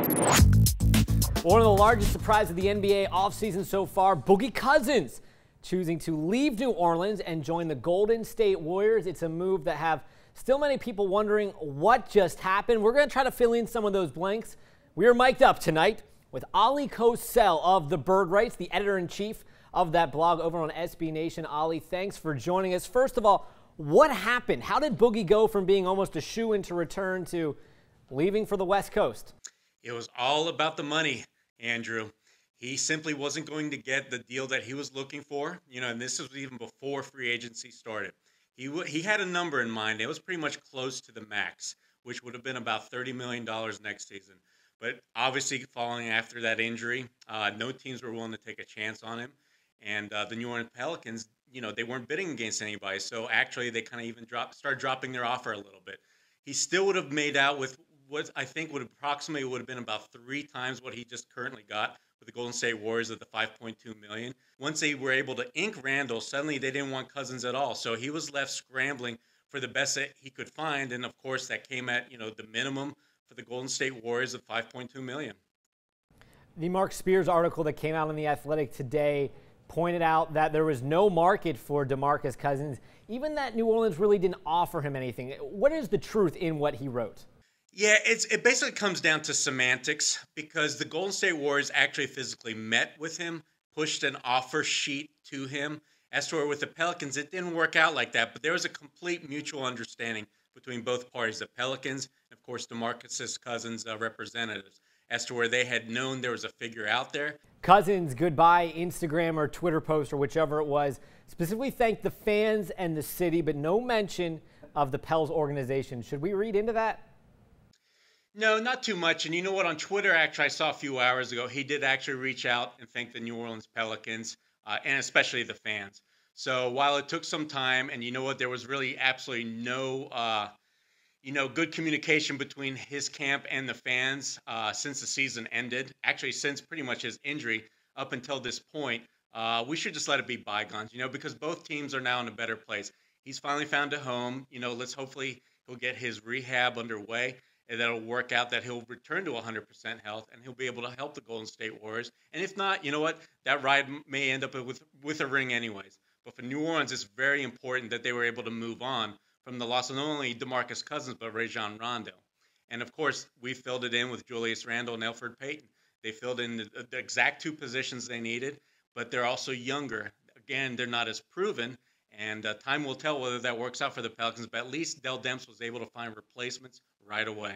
One of the largest surprises of the NBA offseason so far, Boogie Cousins choosing to leave New Orleans and join the Golden State Warriors. It's a move that have still many people wondering what just happened. We're going to try to fill in some of those blanks. We are mic'd up tonight with Oleh Kosel of the Bird Rights, the editor-in-chief of that blog over on SB Nation. Oleh, thanks for joining us. First of all, what happened? How did Boogie go from being almost a shoo-in to return to leaving for the West Coast? It was all about the money, Andrew. He simply wasn't going to get the deal that he was looking for, and this was even before free agency started. He had a number in mind. It was pretty much close to the max, which would have been about $30 million next season. But obviously, following after that injury, no teams were willing to take a chance on him. And the New Orleans Pelicans, they weren't bidding against anybody. So actually, they kind of even started dropping their offer a little bit. He still would have made out with what I think would have been about 3 times what he just currently got with the Golden State Warriors at the $5.2 million. Once they were able to ink Randall, suddenly they didn't want Cousins at all. So he was left scrambling for the best that he could find. And of course, that came at, the minimum for the Golden State Warriors of $5.2 million. The Mark Spears article that came out in The Athletic today pointed out that there was no market for DeMarcus Cousins, even that New Orleans really didn't offer him anything. What is the truth in what he wrote? Yeah, it basically comes down to semantics, because the Golden State Warriors actually physically met with him, pushed an offer sheet to him. As for with the Pelicans, it didn't work out like that, but there was a complete mutual understanding between both parties, the Pelicans, and of course, DeMarcus Cousins' representatives, as to where they had known there was a figure out there. Cousins' goodbye Instagram or Twitter post or whichever it was specifically thanked the fans and the city, but no mention of the Pels organization. Should we read into that? No, not too much. And you know what? On Twitter, actually, I saw a few hours ago, he did actually reach out and thank the New Orleans Pelicans and especially the fans. So while it took some time, and you know what, there was really absolutely no, good communication between his camp and the fans since the season ended. Actually, since pretty much his injury up until this point, we should just let it be bygones, because both teams are now in a better place. He's finally found a home. Let's hopefully he'll get his rehab underway. And that'll work out, that he'll return to 100% health, and he'll be able to help the Golden State Warriors. And if not, you know what? That ride may end up with a ring anyways. But for New Orleans, it's very important that they were able to move on from the loss of not only DeMarcus Cousins, but Rajon Rondo. And, of course, we filled it in with Julius Randle and Elfrid Payton. They filled in the exact 2 positions they needed, but they're also younger. Again, they're not as proven. And time will tell whether that works out for the Pelicans, but at least Dell Demps was able to find replacements right away.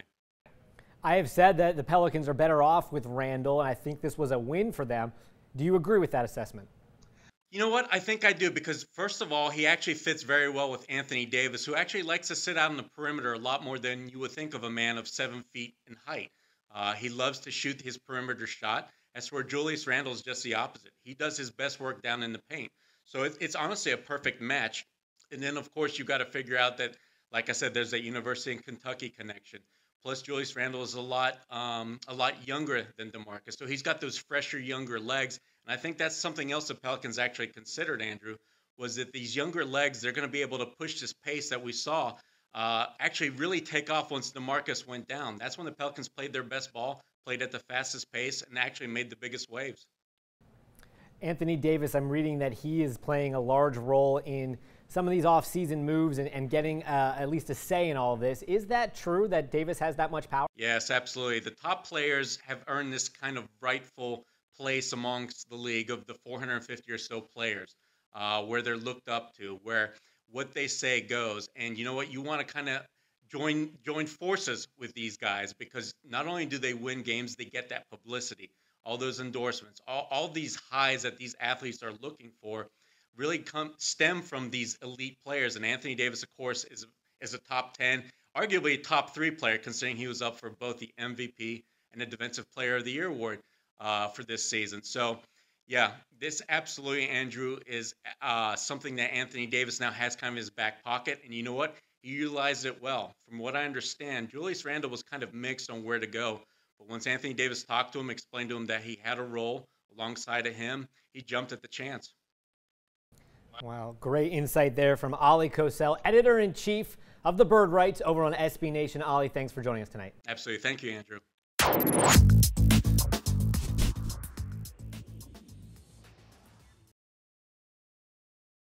I have said that the Pelicans are better off with Randall, and I think this was a win for them. Do you agree with that assessment? You know what? I think I do, because first of all, he actually fits very well with Anthony Davis, who actually likes to sit out on the perimeter a lot more than you would think of a man of 7 feet in height. He loves to shoot his perimeter shot. As for Julius Randle, is just the opposite. He does his best work down in the paint. So it's honestly a perfect match. And then, of course, you've got to figure out that, like I said, there's a University of Kentucky connection. Plus, Julius Randle is a lot younger than DeMarcus. So he's got those fresher, younger legs. And I think that's something else the Pelicans actually considered, Andrew, was that these younger legs, they're going to be able to push this pace that we saw actually really take off once DeMarcus went down. That's when the Pelicans played their best ball, played at the fastest pace, and actually made the biggest waves. Anthony Davis, I'm reading that he is playing a large role in some of these off-season moves and getting at least a say in all of this. Is that true, that Davis has that much power? Yes, absolutely. The top players have earned this kind of rightful place amongst the league of the 450 or so players, where they're looked up to, where what they say goes. And you know what? You want to kind of join forces with these guys, because not only do they win games, they get that publicity. All those endorsements, all these highs that these athletes are looking for really stem from these elite players. And Anthony Davis, of course, is a top 10, arguably a top 3 player, considering he was up for both the MVP and the Defensive Player of the Year award for this season. So, yeah, this absolutely, Andrew, is something that Anthony Davis now has kind of in his back pocket. And you know what? He utilized it well. From what I understand, Julius Randle was kind of mixed on where to go. But once Anthony Davis talked to him, explained to him that he had a role alongside of him, he jumped at the chance. Wow, great insight there from Oleh Kosel, editor-in-chief of the Bird Rights over on SB Nation. Oleh, thanks for joining us tonight. Absolutely. Thank you, Andrew.